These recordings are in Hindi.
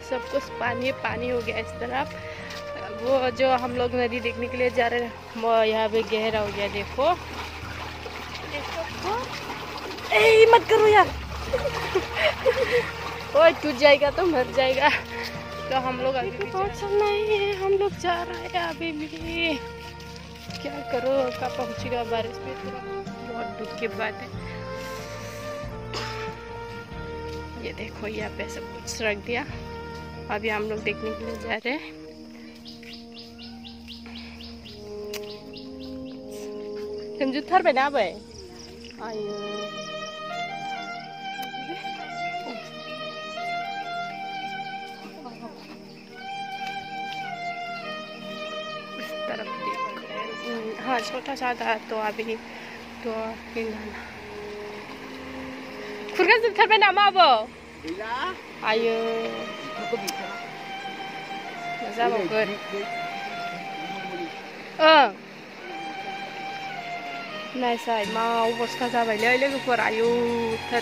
सब कुछ पानी पानी हो गया इस तरफ। वो जो हम लोग नदी देखने के लिए जा रहे हैं वो यहाँ पे गहरा हो गया। देखो ए मत करो यार ओए टूट जाएगा तो मर जाएगा। तो हम लोग अभी भी चलना है, हम लोग जा रहे हैं अभी भी। क्या करो कब पहुँचेगा, बारिश में थोड़ा बहुत दुख की बात है। ये देखो यहाँ पे सब कुछ रख दिया। अभी हम लोग देखने के लिए जा रहे हैं। थर पे ना भाई आयो उस तरफ देखो। हाँ छोटा सा था तो अभी तो खुरगा से थर पे ना माबो आयो मजा बागोन नाइसाय मा अवस्था जाबायलै लोगोफोर आयु थट।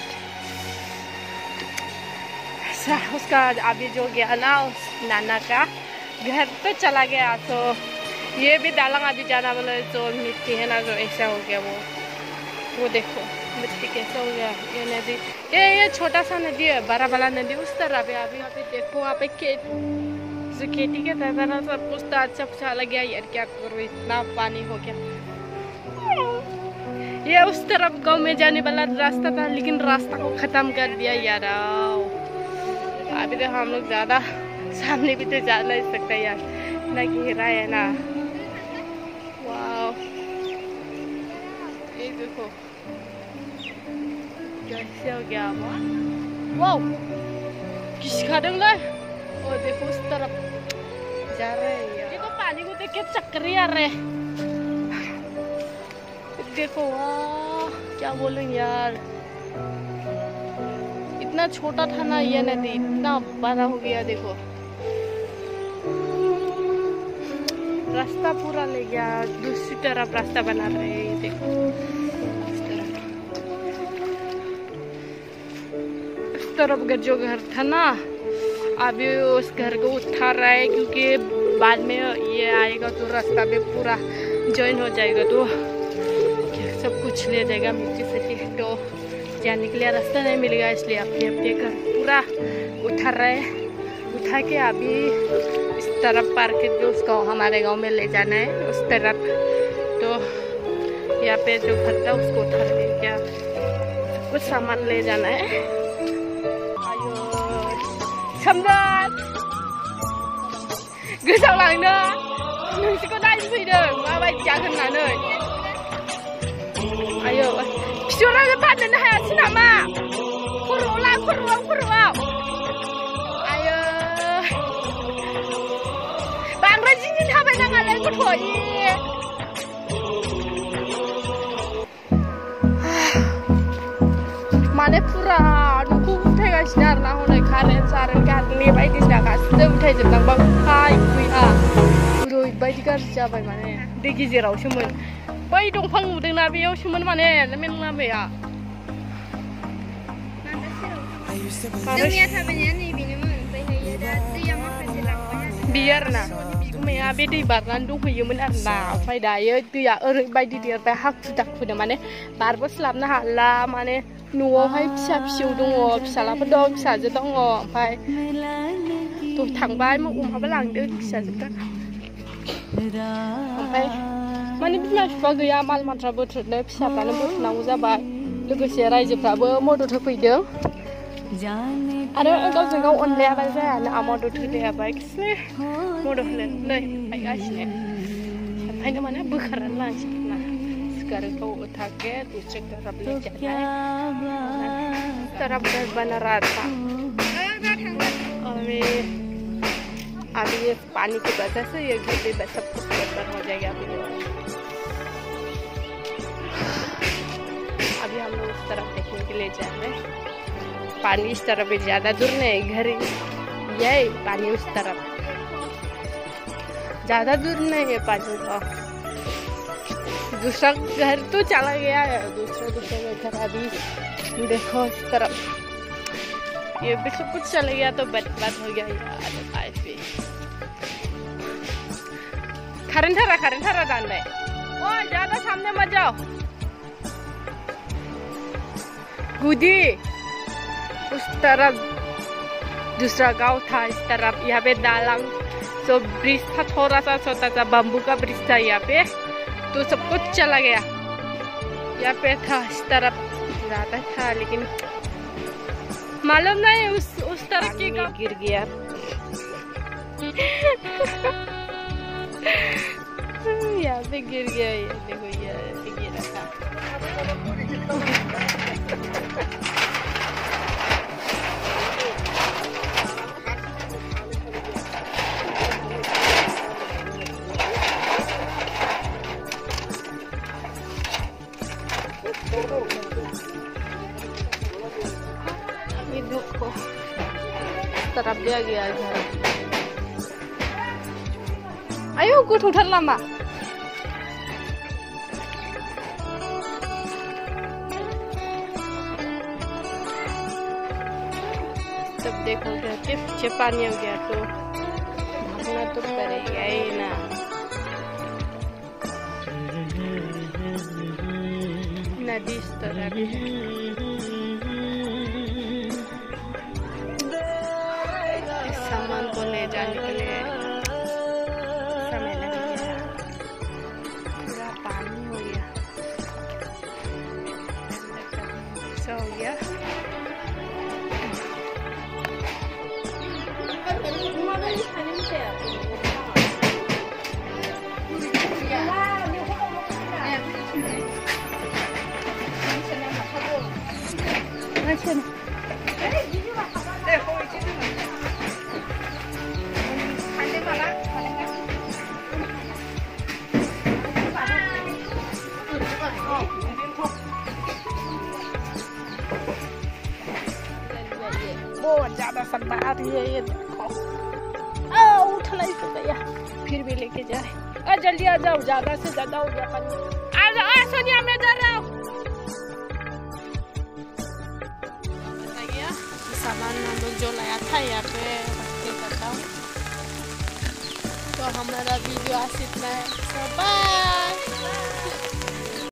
उसका अभी जो गया ना उस नाना का घर तो चला गया। तो ये भी दालांग अभी जाना वाला जो मिट्टी है ना जो ऐसा हो गया वो देखो मिट्टी कैसा हो गया। ये नदी ये छोटा सा नदी है, बड़ा वाला नदी उस तरफ है। अभी देखो वहाँ पे खेती के तरह सब कुछ तो अच्छा लग गया यार। क्या करो इतना पानी हो गया। ये उस तरफ गांव में जाने वाला रास्ता था लेकिन रास्ता को खत्म कर दिया यार। अभी तो हम लोग ज्यादा सामने भी तो जा नहीं सकते यार, इतना गहरा है ना। वाह ये देखो कैसे हो गया। वाह किसका डंगा है और देखो उस तरफ जा रहे हैं यार। देखो पानी को देख के चक्कर आ रहे हैं। देखो वाह क्या बोलूं यार, इतना छोटा था ना ये नदी इतना बड़ा हो गया। देखो रास्ता पूरा ले गया, दूसरी तरफ रास्ता बना रहे हैं। ये देखो इस तरफ जो घर था ना अभी उस घर को उठा रहा है क्योंकि बाद में ये आएगा तो रास्ता पे पूरा ज्वाइन हो जाएगा तो सब कुछ ले जाएगा मिट्टी से। तो जाने के लिए रास्ता नहीं मिलेगा इसलिए अपने अपने घर पूरा उठा रहे हैं। उठा के अभी इस तरफ पार करके उसको हमारे गांव में ले जाना है उस तरफ। तो यहाँ पे जो घर था उसको उठा के क्या कुछ सामान ले जाना है। सम्राट गोसोआव लांनो नोंसोरखौ नायनो फैदों माबायदि जागोन होननानै। आयो फिसौलानो बाननोनो हायासै नामा खर'आव ला खर'आव आयो बांद्राय जिनि थाबायनाङालै गथ'। माने पुरा न'खौ उथायगासिनो आरोना हनै कारेन्ट गारिनि बायदिसिना गासिबो उथायजोबलांबा उफाय गैया। ओरैबायदि गाज्रि जाबाय माने दै गेजेरावसोमोन। बै दंफां नुदोंना बेयावसोमोन माने मेरला मैया। जोंनिया थाबायनाया नैबेनोमोन ओमफ्राय दा दैया माखासे लांबाय बियो आरोना बिगुमाया बे दै बारनानै दंहैयोमोन आरोना। ओमफ्राय दायो दैया ओरैबायदि देरबाय हाखु दाखुनो माने बारबो स्लाबनो हाला। माने न'आवहाय फिसा फिसौ दङ, फिसालाफोर दं, फिसाजो दङ। ओमफ्राय थांबाय अमाबो लांदों फिसाजोफ्रा। ओमफ्राय माने बिमा बिफा गैया माल माथ्रा बोथ्रोदनो फिसाफ्रानो बोथ्रोदनांगौ जाबाय। लोगोसे रायजोफ्राबो मदद होफैदों आरो गावजों गाव अनलायाबा जायाना मदद होलायाबा एसे मदद होलायनानै फैगासिनो। ओंखायनो माने बोखारनानै लांसै ना सिगारेटखौ उठा के दूसरे तरफ ले जाना है। तरफ घर बना रहा था अभी ये पानी की वजह से ये घर भी सब कुछ बर्बाद हो जाएगा। अभी हम लोग उस तरफ देखने के लिए जा रहे हैं। पानी इस तरफ भी ज्यादा दूर नहीं, घर यही पानी उस तरफ ज्यादा दूर नहीं है पानी का। दूसरा घर तो चला गया है, दूसरा घर अभी देखो इस तरफ ये भी सब कुछ चला गया तो बर्बाद हो गया यार लाइफ भी। खरन थारा डाल रहे ओ ज्यादा सामने मत जाओ गुदी। उस तरफ दूसरा गांव था, इस तरफ यहाँ पे दालांग जो ब्रिज था, थोड़ा सा छोटा सा बम्बू का ब्रिज था यहाँ पे, तो सब कुछ चला गया। यहाँ पे था इस तरफ ज्यादा था, लेकिन मालूम नहीं उस तरफ की गांव गिर गया। यहाँ पे गिर गया, ये देखो यहाँ पे गिरा था। ये देखो तरफ दिया गया घर। ayo gue udah lama तब देखोगे कि पीछे पानी हो गया तो भागना तो पड़ेगा ही ना। नदी इस तरह भी इस सामान को ले जाने के लिए समय लग गया, पूरा पानी हो गया, ऐसा हो गया। बहुत ज्यादा सब्बा आ रही है, ये देखो उठ नहीं सकता, फिर भी लेके जाए। जल्दी आ जाओ, ज्यादा से ज्यादा हो गया पानी। आ जाओ सोनिया, मैं जा रहा हूँ। सामान हम लोग जो लाया था यहाँ पे रखने करता हूँ। तो हमारा वीडियो आज इतना है, बाय।